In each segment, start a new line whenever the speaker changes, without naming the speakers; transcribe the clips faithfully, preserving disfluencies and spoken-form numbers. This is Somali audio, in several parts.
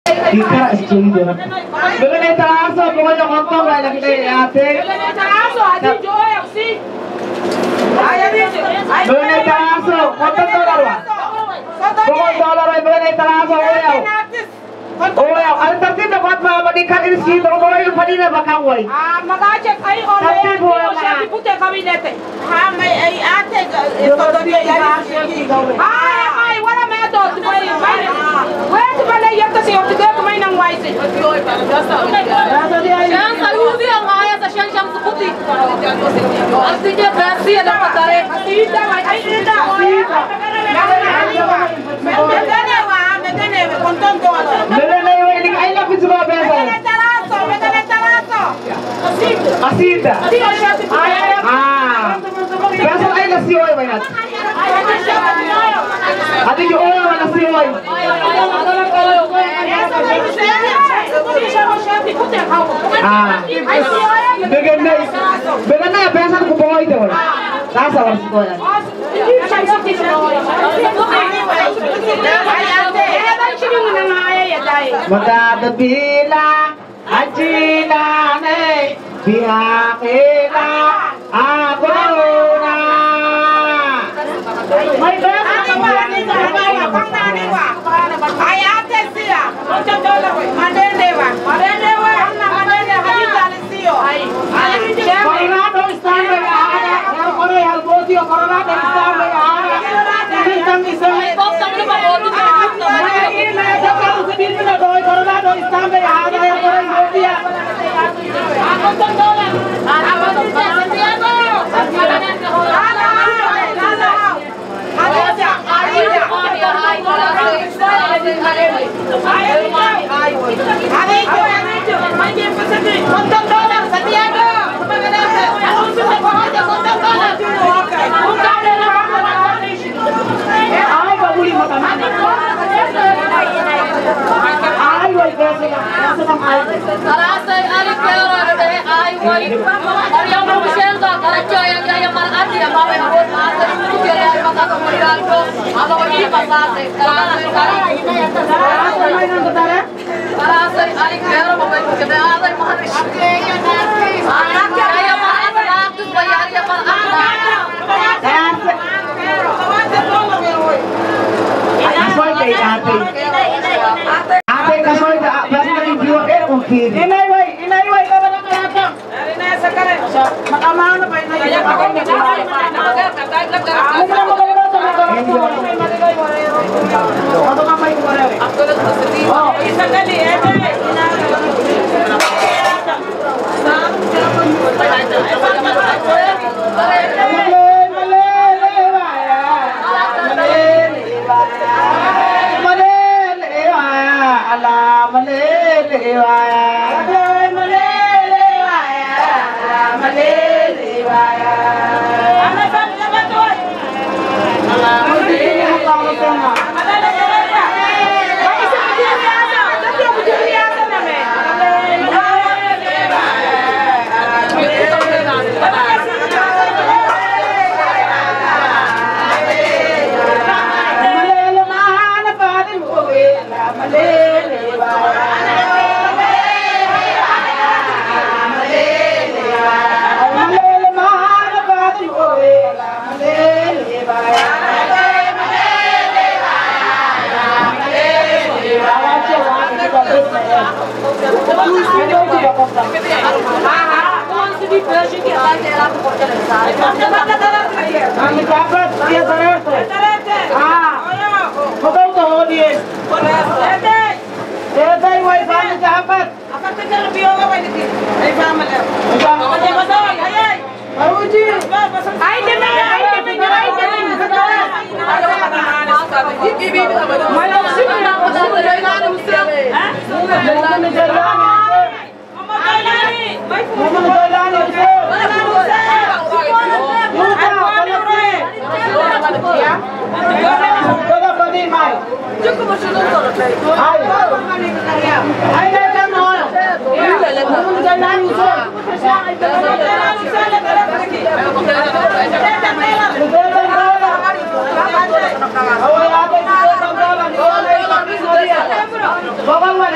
Ika exchange na. Bigyan na taraso, bigyan na kontong ay laki na ate.
Bigyan na taraso, adi joy si. Ay adi.
Bigyan na taraso, kontong dollar wa. Kontong dollar ay bigyan na taraso oyaw. Oyaw, ang tartib na buat mamadikan ini sih, kalau mau yung panina bakaway.
Ah, magacek ay ole.
Tartib mo lang
Siya pute kabinete.
Ha may ay ate ito do di ay.
Ay, ay, wala may ato. May may. Wait, wala yata si Optigo kumain ng wise.
Siyang salubi ang kaya sa siyang siyang sukuti. Ang sige, kasi ang patare.
Asita, ay ida.
Meganewa, meganewa, kontong dollar.
Bigyan na yung iling ay lapit sa mga beso.
Taraso, megane taraso.
Asita.
Asita.
Asita siya si Ay, ay.
Ah. Beso ay nasiyoy ba yan?
Ay, ay siya.
Ate yung oyaw na nasiyoy. Ah. Bigyan na. Bigyan na, besan ko po ito. Nasa oras ko yan. Magkakabilang ang sinanay, bihakila ako na.
May beso.
Ay ate siya. Madendewa. Madendewa. Madende habita siyo. Ay.
Coronado están de ahora, ahora es al bocio, Coronado están de ahora. Están diciendo, Coronado están de ahora, ahora es bocio. Ay, babuli mo taman. Ay, wait, kasi kasi ng ay.
Sarasay alik pero de ay wai. Ariam Michelle da karacho yang yang marati ya bawa buat mata itu dia yang mata kemudian ko apa ini pasate. Sarasay kari. Sarasay alik pero bawa itu dia ada mahari. Anak ya mahari waktu bayar ya mahari.
Kasoy kay ate. Ate kasoy da basi na yung viewer eh kung kini.
Inay way, inay way ka ba ng kalata? Ari na sa kare. Makamaw na pa inay. Kaya pa kami na. Ako na mo ba sa mga. Ano ka may kuwara? Ako na sa city. Oh, isa gali ete. Kami dapat dia terus. Ah, betul tuh dia. Ete, ete, woi kami dapat.
Apa kita lebih orang banyak ni? Ay family.
Macam
Betul, ayay.
Baruji.
ay deme, ay deme, ay deme.
Malam sini nak pada jalan muslim.
Ha?
Mama jalan.
Mama Kailani.
Mama jalan itu. Kada padi mai.
Cukup bersyukur tu.
Hai. Hai dah mau. Mama jalan itu. Bawa mana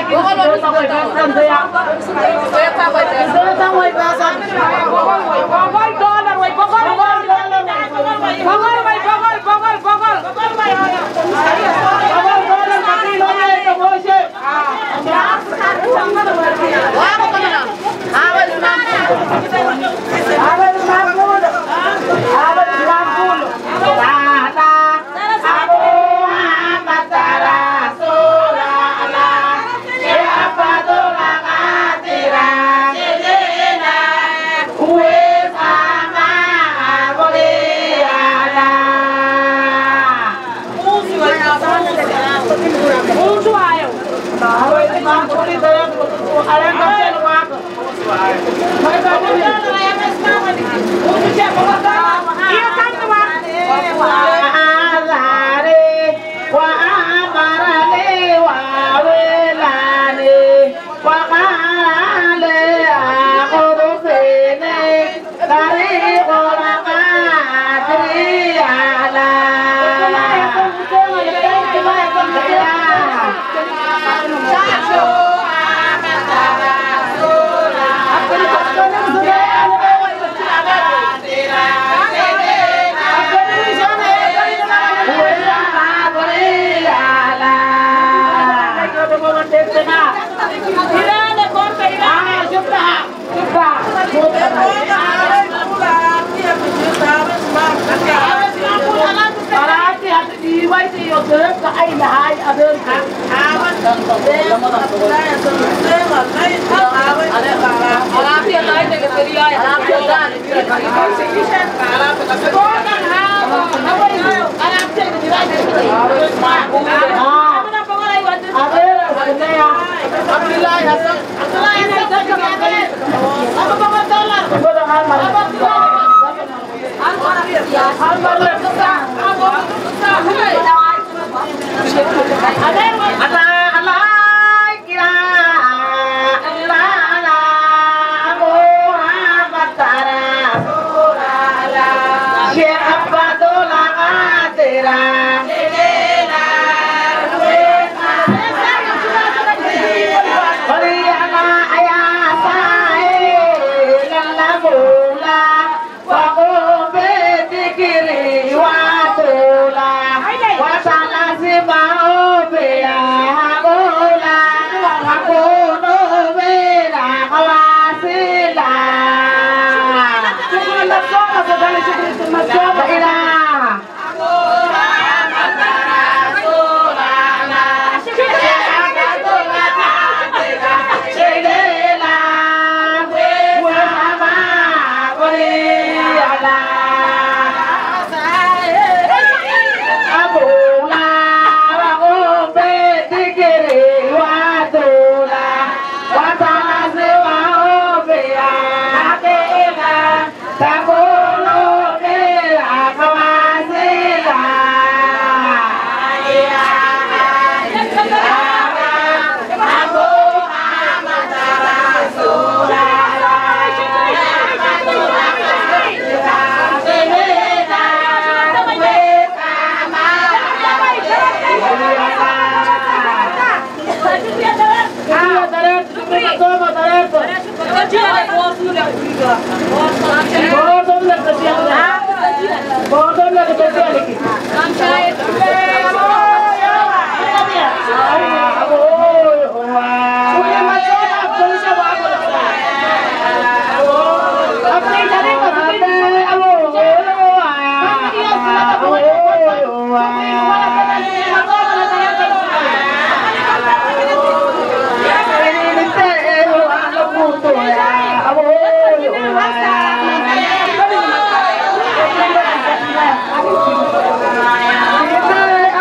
Abu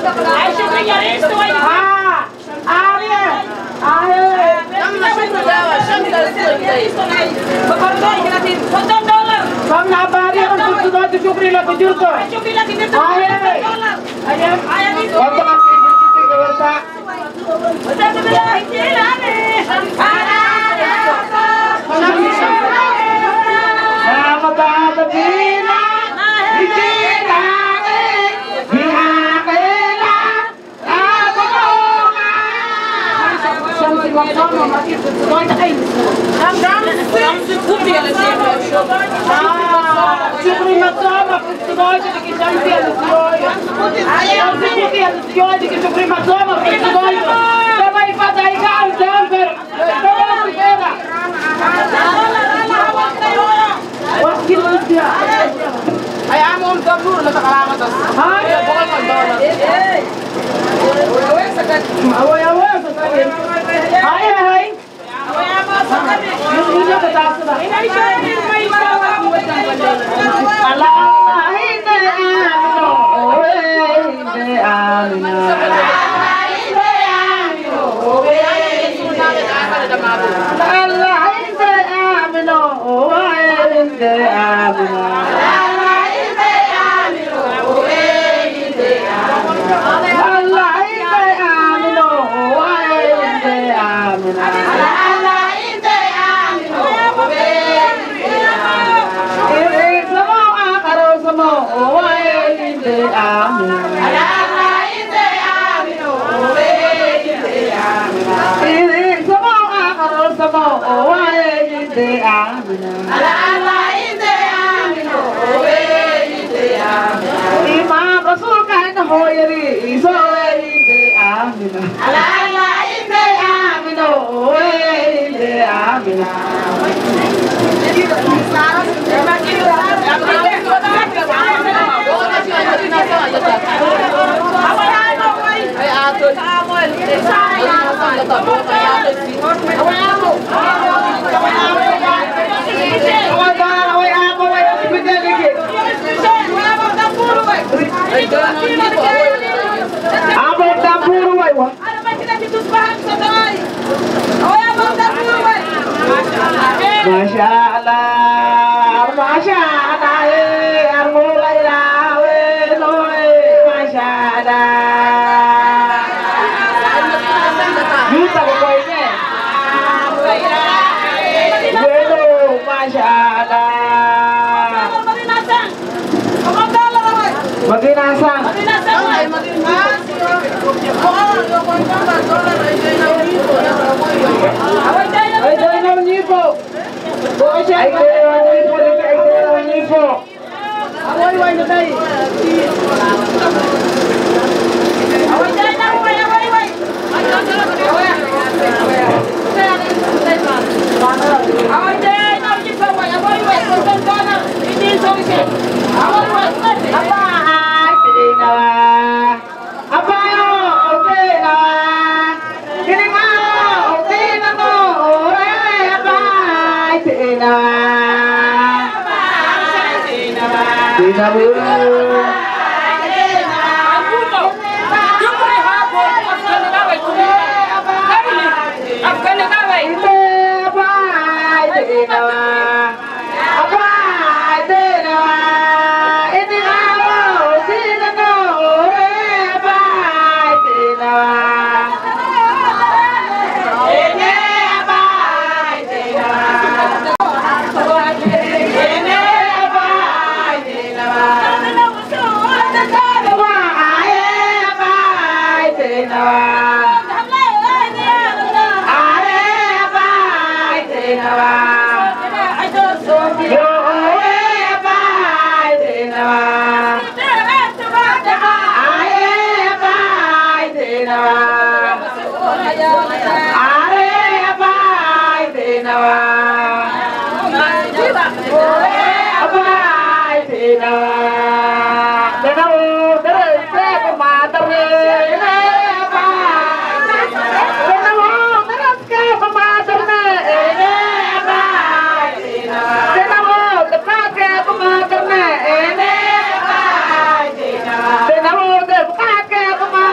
Hãy subscribe cho kênh Ghiền Mì Gõ để không bỏ lỡ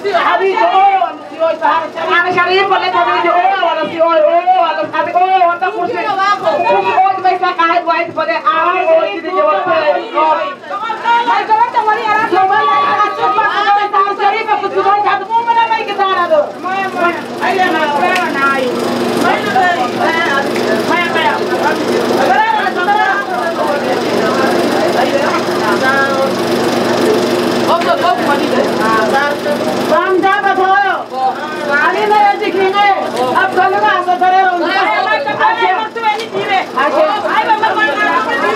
حبيبي اوه سيوي بحر
انا شريف ولا تبي اوه ولا سيوي اوه ولا حبيبي اوه وانت كرسي كرسي اوه ما يسمع قاعد واحد بدي اعمل اوه كده جواب
ما يقولون توري انا لو ما لا اشوف بس شريف كنت تقول هذا مو من ما يقدر هذا ما ما اي انا ناي ما ما Bang dapat hoyo. Kali na yung dikine. Ab kalau nggak safari orang. Asyik. Asyik. Ay bang bang bang.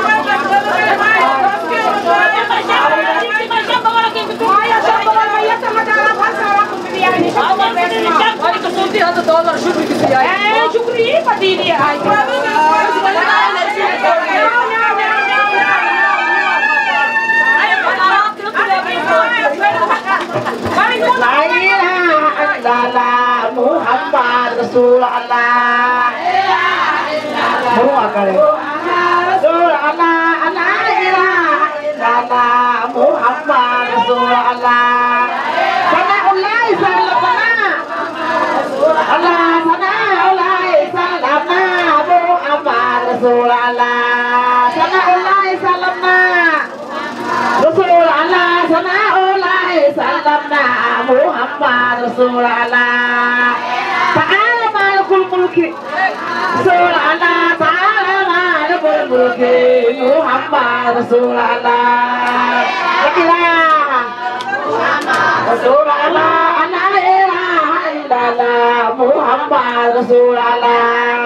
Ayah siapa orang ayah sama cara bahasa orang kuliah ini. Hari kesunti ada dolar syukri gitu ya. Eh syukri pasti dia.
La ilaha illallah Muhammad Rasulullah. Muhammad Rasulullah. La ilaha illallah Muhammad Rasulullah. Sana'ullah salamna. Allah sana'ullah salamna Muhammad Rasulullah. Sana'ullah salamna Rasulullah sana'ullah salamna Muhammad Rasulullah. Ta'ala malikul mulki Rasulullah. Ta'ala malikul mulki Muhammad Rasulullah. La ilaha Rasulullah. La ilaha illallah Muhammad Rasulullah.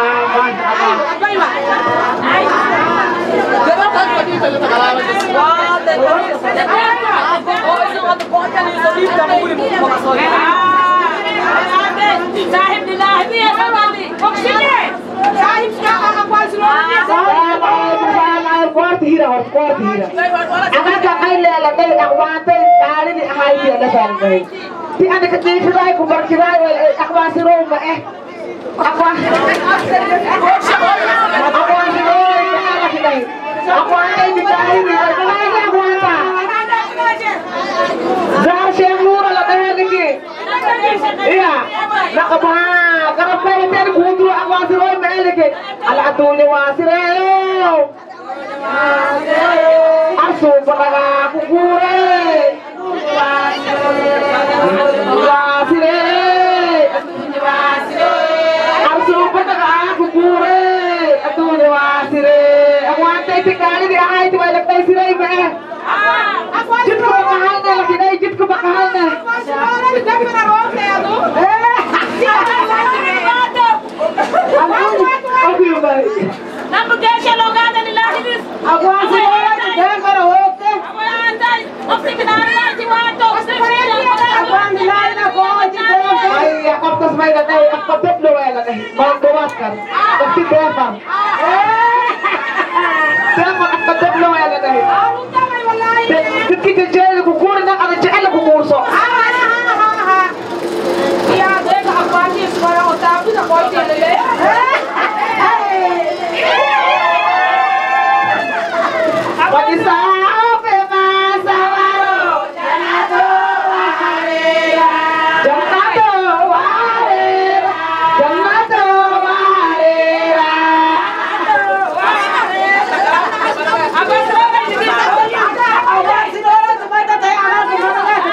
Sahib di lahir ya sekali. Oksinya. Sahib sekarang apa seluruhnya?
Kuat hira, kuat hira. Anak kakak lela dari akwate dari di ahai dia datang dari. Di anak kecil kirai kubar kirai akwa siroma eh. Akwa. Akwa siroma anak kirai. Akwa ini kirai ni kirai akwa ta. Zar Syekh Nur ala dah lagi. Iya. Nak apa? Kenapa ini kudu akwa siroma lagi? Ala atune wasireo. Asu pernah aku kure, wasire, asu pernah aku kure, atu wasire. Aku ante sekali di ahai tu banyak dari sire ibe. Jit kebakaran lagi dari jit kebakaran.
Jangan pernah roh saya tu.
Aku yang baik.
Nama gasya logada di lahir.
Aku asal orang jangan kau hote.
Apa yang anda? Opsi kenapa si Wato?
Aku ambil aku aja kau.
Ay, aku tas may na tayo, aku tatlo ay na tayo. Magbawas ka. Kasi Stefan. Stefan, aku tatlo ay na tayo.
Aku tak main walai.
Kita jalan kukurin na kada jalan kukurso.
Dia ada apa ni sekarang otak tu nak buat dia le.
Wadi sahabe masawaro janato warera janato warera janato warera.
Apa sebab ni? Apa sebab tu baca tak ada di mana ada.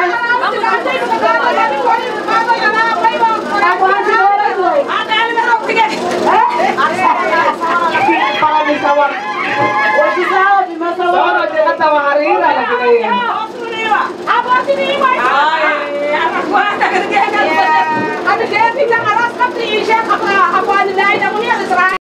Aku asal orang tu.
Ada yang merok tiga.
Para misawar.
Wajib sahaja di masa
Soro janato warera lagi na.
Apa sini ni? Ay, apa kuat tak kerja kan? Ada dia bilang alas kapri isya apa apa ni lain yang ni ada serai.